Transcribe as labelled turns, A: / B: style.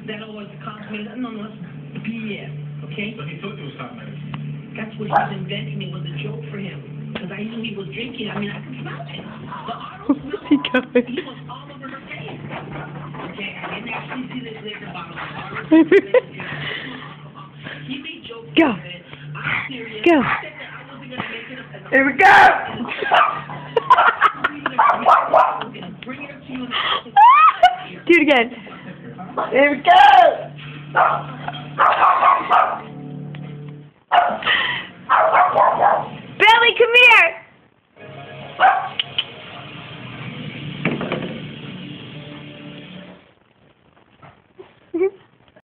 A: that always cosmetic. No, that's BS. Okay.
B: So he thought it was cosmetic.
A: That's what he was inventing. It was a joke for him because I knew he was drinking. I mean, I could smell it. The auto smell.
C: He going?
A: He was all over her face. Okay, I didn't actually see this liquor bottle. He made jokes.
C: Go.
A: I'm serious.
C: Go.
A: I said that I wasn't gonna make it up.
C: Here we go.
A: Bring it up to you.
C: Do it again. Here we go.